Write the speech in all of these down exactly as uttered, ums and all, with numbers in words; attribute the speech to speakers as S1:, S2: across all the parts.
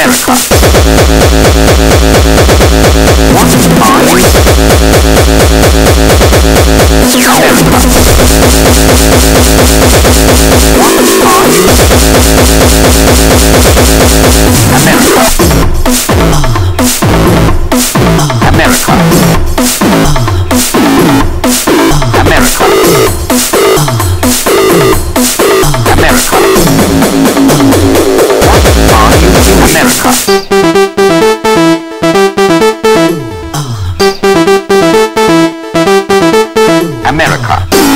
S1: America. What are you? America. What are you? America. America. America. America. What are you in America? America.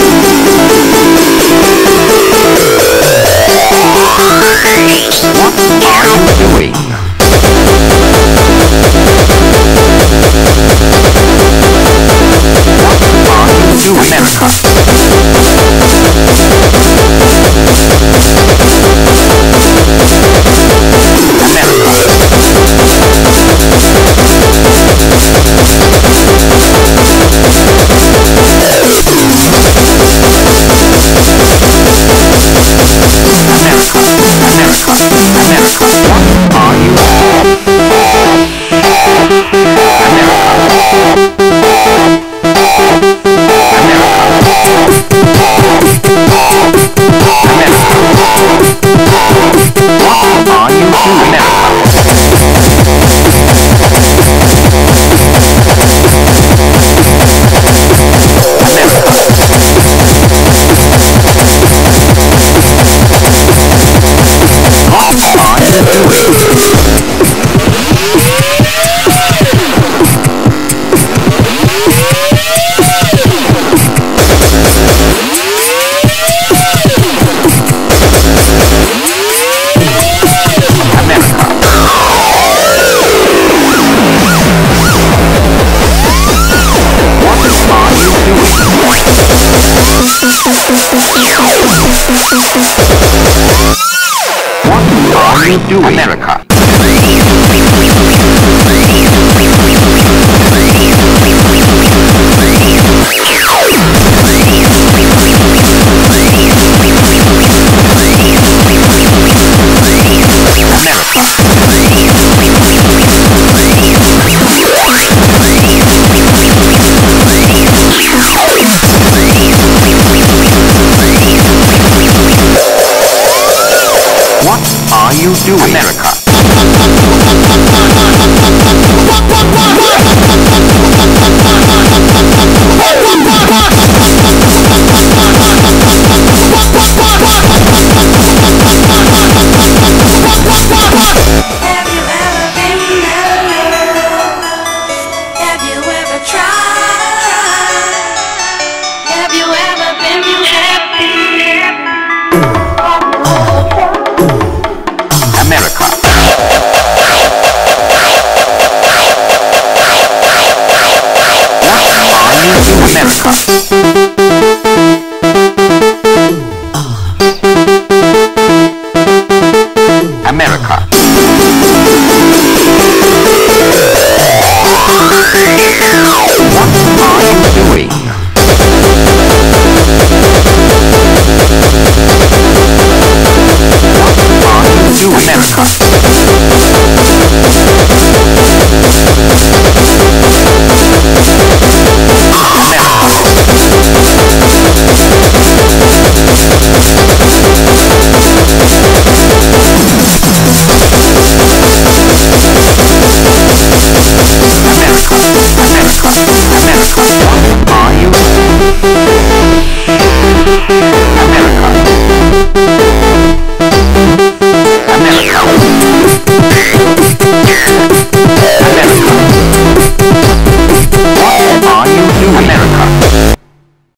S1: What are you doing? What are you doing, America? What are you doing, America? What are you doing, America?
S2: Have you ever been mellow? Have you ever tried? Have you ever been happy?
S1: America. What are you doing, America?